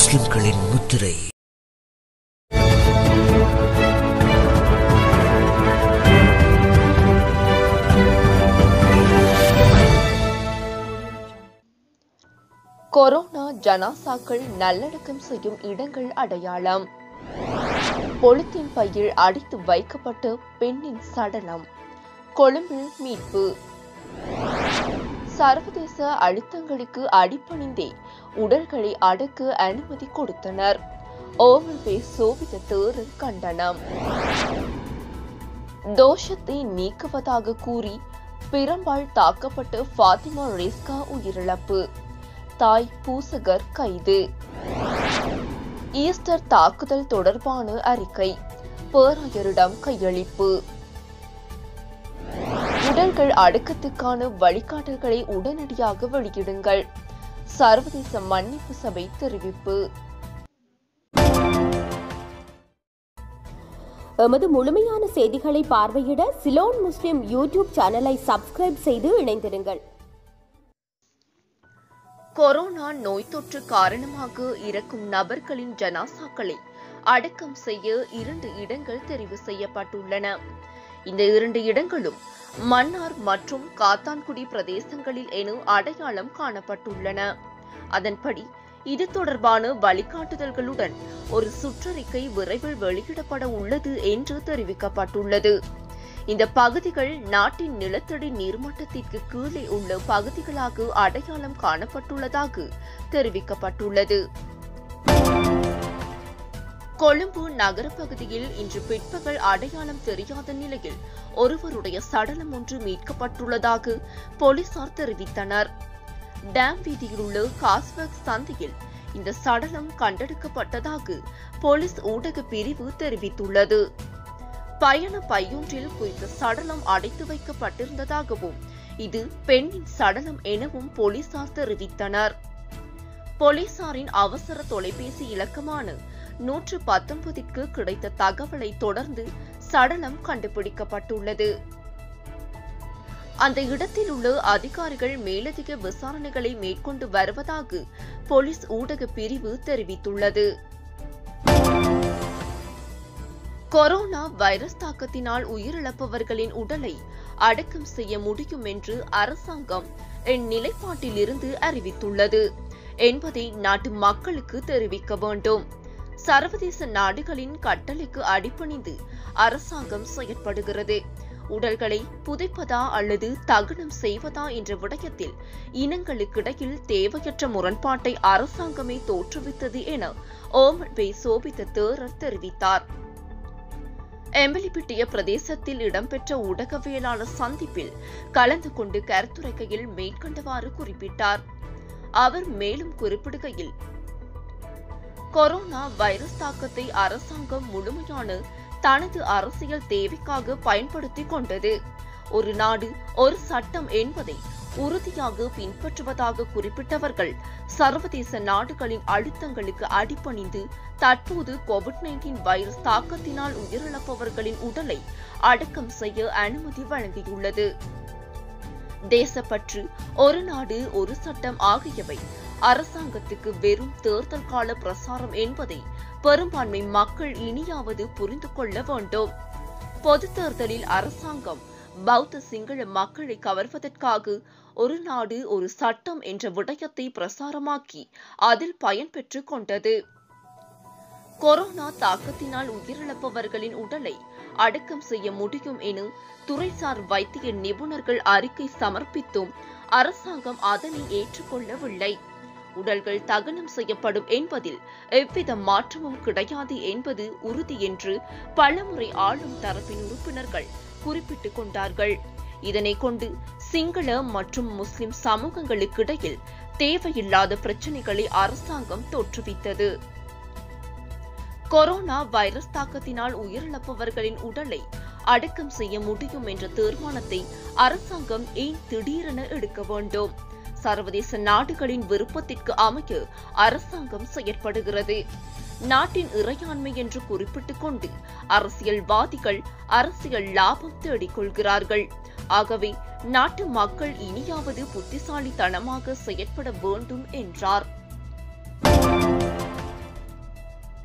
முஸ்லிம்களின் முத்திரை. கொரோனா ஜனாசாக்கள் நல்லடக்கம் செய்யும் இடங்கள் அடையாளம். பொலித்தீன் பையில் அடைத்து வைக்கப்பட்ட பெண்ணின் சடலம். கொழும்பில் மீட்பு. சர்வதேச அழுத்தங்களுக்கு அடிபணிந்தே உடல்களை அடக்க அனுமதி கொடுத்தனர். ஓவல் பே சோபித தேரர் கண்டனம். தோஷத்தை நீக்குவதாக கூறி பிரம்பால் தாக்கப்பட்ட ஃபாத்திமா ரெஸ்கா உயிரிழப்பு. தாய் பூசகர் கைது. ஈஸ்டர் தாக்குதல் தொடர்பான அறிக்கை பேராயரிடம் கையளிப்பு. உடல்கள் அடக்கத்துக்கான வழிகாட்டல்களை உடனடியாக வெளியிடுங்கள். சர்வதேச மன்னிப்பு சபை தெரிவிப்பு. எமது முழுமையான செய்திகளை பார்வையிட சிலோன் முஸ்லிம் யூடியூப் சேனலை சப்ஸ்கிரைப் செய்து இணைந்திருங்கள். கொரோனா நோய் தொற்று காரணமாக இறக்கும் நபர்களின் ஜனாசாக்களை அடக்கம் செய்ய 2 இடங்கள் தெரிவு செய்யப்பட்டுள்ளன. இந்த 2 இடங்களும் மன்னார் மற்றும் காத்தான்குடி பிரதேசங்களில் என அடையாளம் காணப்பட்டுள்ளன. அதன்படி இது தொடர்பான வழிகாட்டுதல்களுடன் ஒரு சுற்றறிக்கை விரைவில் வெளியிடப்பட உள்ளது என்று தெரிவிக்கப்பட்டுள்ளது. இந்த பகுதிகள் நாட்டின் நிலத்தடி நீர்மட்டத்திற்கு கீழே உள்ள பகுதிகளாக அடையாளம் காணப்பட்டுள்ளதாக தெரிவிக்கப்பட்டுள்ளது. கொழும்பு நகர பகுதியில் இன்று பிற்பகல் அடையாளம் தெரியாத நிலையில் ஒருவருடைய சடலம் ஒன்று மீட்கப்பட்டுள்ளதாக போலீசார் தெரிவித்தனர். டேம் வீதியில் உள்ள காஸ்வர்க் சந்தையில் இந்த சடலம் கண்டெடுக்கப்பட்டதாக போலீஸ் ஊடக பிரிவு தெரிவித்துள்ளது. பயண பையொன்றில் குறித்த சடலம் அடைத்து வைக்கப்பட்டிருந்ததாகவும் இது பெண்ணின் சடலம் எனவும் போலீசார் தெரிவித்தனர். போலீசாரின் அவசர தொலைபேசி இலக்கமான 119க்கு கிடைத்த தகவலை தொடர்ந்து சடலம் கண்டுபிடிக்கப்பட்டுள்ளது. அந்த இடத்தில் உள்ள அதிகாரிகள் மேலதிக விசாரணைகளை மேற்கொண்டு வருவதாக போலீஸ் ஊடக பிரிவு தெரிவித்துள்ளது. கொரோனா வைரஸ் தாக்கத்தினால் உயிரிழப்பவர்களின் உடலை அடக்கம் செய்ய முடியும் என்று அரசாங்கம் என் நிலைப்பாட்டிலிருந்து அறிவித்துள்ளது என்பதை நாட்டு மக்களுக்கு தெரிவிக்க வேண்டும். சர்வதேச நாடுகளின் கட்டளைக்கு அடிபணிந்து அரசாங்கம் செயற்படுகிறது. உடல்களை புதைப்பதா அல்லது தகனம் செய்வதா என்ற விடயத்தில் இனங்களுக்கிடையில் தேவையற்ற முரண்பாட்டை அரசாங்கமே தோற்றுவித்தது என ஓமன் பே சோபித தேரர் தெரிவித்தார். எம்பலிப்பிட்டிய பிரதேசத்தில் இடம்பெற்ற ஊடகவியலாளர் சந்திப்பில் கலந்து கொண்டு கருத்துரைக்கையில் மேற்கண்டவாறு குறிப்பிட்டார். அவர் மேலும் குறிப்பிடுகையில், கொரோனா வைரஸ் தாக்கத்தை அரசாங்கம் முழுமையான தனது அரசியல் தேவைக்காக பயன்படுத்திக் கொண்டது. ஒரு நாடு ஒரு சட்டம் என்பதை உறுதியாக பின்பற்றுவதாக குறிப்பிட்டவர்கள் சர்வதேச நாடுகளின் அழுத்தங்களுக்கு அடிபணிந்து தற்போது கோவிட்-19 வைரஸ் தாக்கத்தினால் உயிரிழப்பவர்களின் உடலை அடக்கம் செய்ய அனுமதி வழங்கியுள்ளது. தேசப்பற்று, ஒரு நாடு ஒரு சட்டம் ஆகியவை அரசாங்கத்துக்கு வெறும் தேர்தல் கால பிரசாரம் என்பதை பெரும்பான்மை மக்கள் இனியாவது புரிந்து கொள்ள வேண்டும். பொது தேர்தலில் அரசாங்கம் பௌத்த சிங்கள மக்களை கவர்வதற்காக ஒரு நாடு ஒரு சட்டம் என்ற விடயத்தை பிரசாரமாக்கி அதில் பயன் பெற்றுக் கொண்டது. கொரோனா தாக்கத்தினால் உயிரிழப்பவர்களின் உடலை அடக்கம் செய்ய முடியும் என துறைசார் வைத்திய நிபுணர்கள் அறிக்கை சமர்ப்பித்தும் அரசாங்கம் அதனை ஏற்றுக்கொள்ளவில்லை. உடல்கள் தகனம் செய்யப்படும் என்பதில் எவ்வித மாற்றமும் கிடையாது என்பது உறுதி என்று பலமுறை ஆளும் தரப்பின் உறுப்பினர்கள் குறிப்பிட்டுக் கொண்டார்கள். இதனை கொண்டு சிங்கள மற்றும் முஸ்லிம் சமூகங்களுக்கிடையில் தேவையில்லாத பிரச்சினைகளை அரசாங்கம் தோற்றுவித்தது. கொரோனா வைரஸ் தாக்கத்தினால் உயிரிழப்பவர்களின் உடலை அடக்கம் செய்ய முடியும் என்ற தீர்மானத்தை அரசாங்கம் ஏன் திடீரென எடுக்க வேண்டும்? சர்வதேச நாடுகளின் விருப்பத்திற்கு அமைய அரசாங்கம் செயற்படுகிறது. நாட்டின் இறையாண்மை என்று குறிப்பிட்டுக் கொண்டு அரசியல்வாதிகள் அரசியல் லாபம் தேடிக் கொள்கிறார்கள். ஆகவே நாட்டு மக்கள் இனியாவது புத்திசாலித்தனமாக செயற்பட வேண்டும் என்றார்.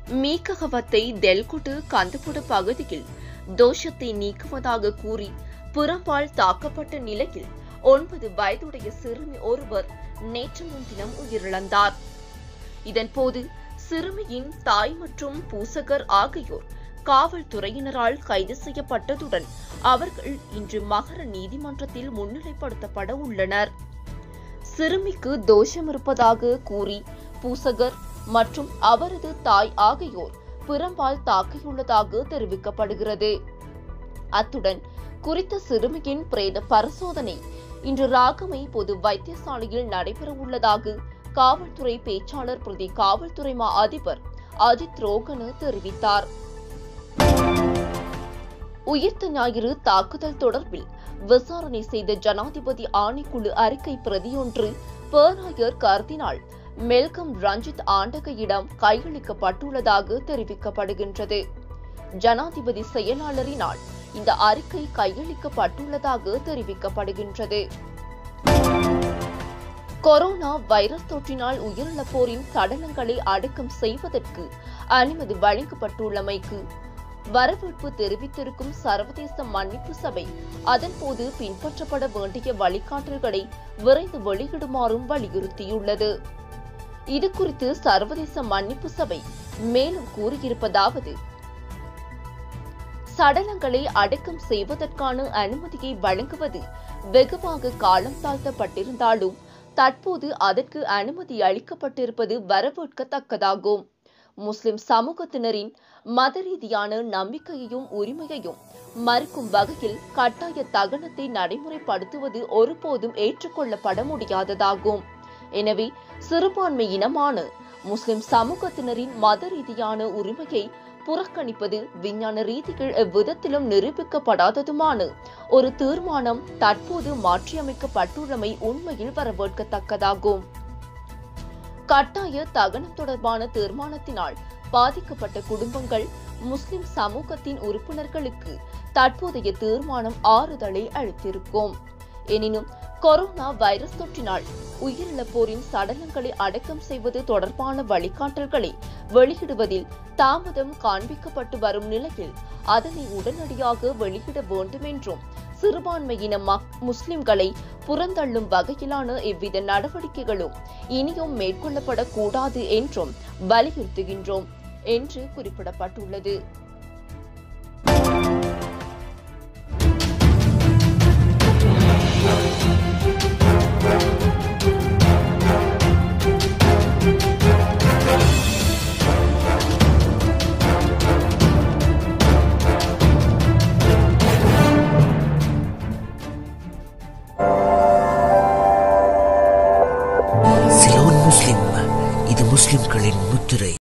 மீக்ககவத்தை தெல்குட்டு கந்தபுட பகுதியில் தோஷத்தை நீக்குவதாக கூறி புறம்பால் தாக்கப்பட்ட நிலையில் 9 வயதுடைய சிறுமி ஒருவர் நேற்று முன்தினம் உயிரிழந்தார். இதன்போது சிறுமியின் தாய் மற்றும் பூசகர் ஆகியோர் காவல்துறையினரால் கைது செய்யப்பட்டதுடன் அவர்கள் இன்று மகர நீதிமன்றத்தில் முன்னிலைப்படுத்தப்பட உள்ளனர். சிறுமிக்கு தோஷம் இருப்பதாக கூறி பூசகர் மற்றும் அவரது தாய் ஆகியோர் புறம்பால் தாக்கியுள்ளதாக தெரிவிக்கப்படுகிறது. அத்துடன் குறித்த சிறுமியின் பிரேத பரிசோதனை இன்று ராகமை பொது வைத்தியசாலையில் நடைபெற உள்ளதாக காவல்துறை பேச்சாளர் பிரதி காவல்துறை மா அதிபர் அஜித் ரோகன தெரிவித்தார். உயிர்த்த ஞாயிறு தாக்குதல் தொடர்பில் விசாரணை செய்த ஜனாதிபதி ஆணைக்குழு அறிக்கை பிரதியொன்று பேராயர் கர்தினால் மெல்கம் ரஞ்சித் ஆண்டகையிடம் கையளிக்கப்பட்டுள்ளதாக தெரிவிக்கப்படுகின்றது. ஜனாதிபதி செயலாளரினால் இந்த அறிக்கை கையளிக்கப்பட்டுள்ளதாக தெரிவிக்கப்படுகின்றது. கொரோனா வைரஸ் தொற்றினால் உயிரிழப்போரின் சடலங்களை அடக்கம் செய்வதற்கு அனுமதி வழங்கப்பட்டுள்ளமைக்கு வரவேற்பு தெரிவித்திருக்கும் சர்வதேச மன்னிப்பு சபை அதன்போது பின்பற்றப்பட வேண்டிய வழிகாட்டல்களை விரைந்து வெளியிடுமாறும் வலியுறுத்தியுள்ளது. இதுகுறித்து சர்வதேச மன்னிப்பு சபை மேலும் கூறியிருப்பதாவது: சடலங்களை அடக்கம் செய்வதற்கான அனுமதியை வழங்குவது வெகுவாக காலம் தாழ்த்தப்பட்டிருந்தாலும் தற்போது அதற்கு அனுமதி அளிக்கப்பட்டிருப்பது வரவேற்கத்தக்கதாகும். முஸ்லிம் சமூகத்தினரின் மத ரீதியான நம்பிக்கையையும் உரிமையையும் மறுக்கும் வகையில் கட்டாய தகனத்தை நடைமுறைப்படுத்துவது ஒருபோதும் ஏற்றுக்கொள்ளப்பட முடியாததாகும். எனவே சிறுபான்மை இனமான முஸ்லிம் சமூகத்தினரின் மத ரீதியான உரிமையை புறக்கணிப்பது விஞ்ஞான ரீதியில் எவ்விதத்திலும் நிரூபிக்கப்படாததுமான ஒரு தீர்மானம் தற்போது மாற்றியமைக்கப்பட்டுள்ளமை உண்மையில் வரவேற்கத்தக்கதாகும். கட்டாய தகனம் தொடர்பான தீர்மானத்தினால் பாதிக்கப்பட்ட குடும்பங்கள் முஸ்லிம் சமூகத்தின் உறுப்பினர்களுக்கு தற்போதைய தீர்மானம் ஆறுதலை அளித்திருக்கும். எனினும் கொரோனா வைரஸ் தொற்றினால் உயிரிழப்போரின் சடலங்களை அடக்கம் செய்வது தொடர்பான வழிகாட்டல்களை வெளியிடுவதில் தாமதம் காண்பிக்கப்பட்டு வரும் நிலையில் அதனை உடனடியாக வெளியிட வேண்டும் என்றும் சிறுபான்மையின முஸ்லிம்களை புறந்தள்ளும் வகையிலான எவ்வித நடவடிக்கைகளும் இனியும் மேற்கொள்ளப்படக்கூடாது என்றும் வலியுறுத்துகின்றோம் என்று குறிப்பிடப்பட்டுள்ளது. இது முஸ்லிம்களின் முத்திரை.